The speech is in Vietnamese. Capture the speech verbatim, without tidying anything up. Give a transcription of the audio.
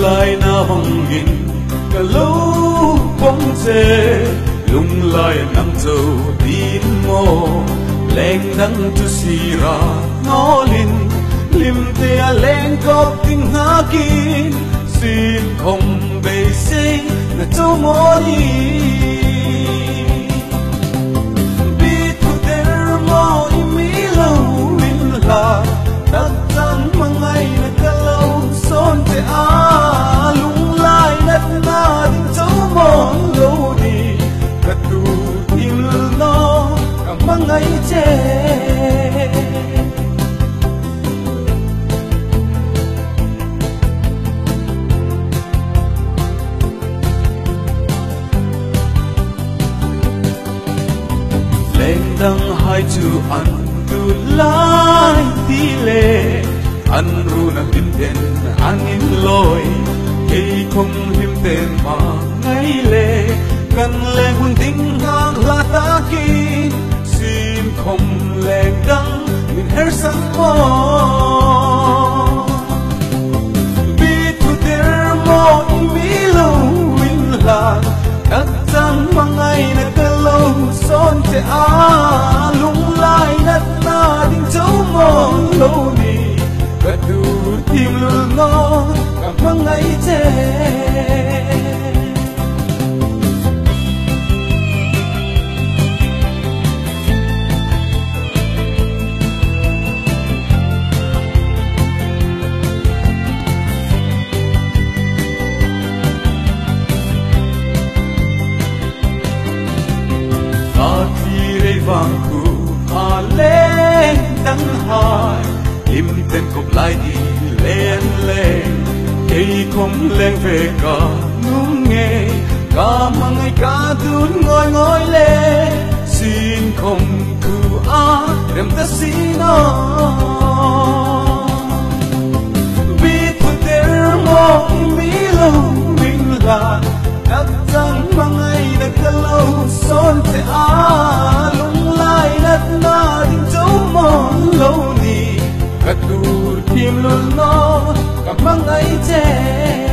lai na hongin ka lo bong che lung lai nang zo din mo leng dang tu sira ngolin lim te a leng kop ting hakin sin không be se na to mo ni bi tu der mo i mi lo in la tak tan mangai na ka lo son te a lung lai nat na din to mo lo ni ka tu tim no ka mangai che dang hai chu an tu lai ti le an ru na him ten an in loi ke không him ten ma ngai le kan le hun ding hang la ta ki sim không le dang min her sang mo bi tu der mo mi lo win la tak tang mangai na ka lo son te a lung lai nat na ding châu mo lo ni ka du tim lu no ka mangai che vang ku a lên đắng hai im tên cục lại đi lên lên cây không lên về cả nung nghe cả mang ngày cả tuôn ngồi ngồi lên xin không ku a đem ta xin nó vì tu ter mo mi lo mình là đặt rằng mang ngày đã cả lâu son te a na ding châu mo lo ni ka tu tim lu no ka mangai che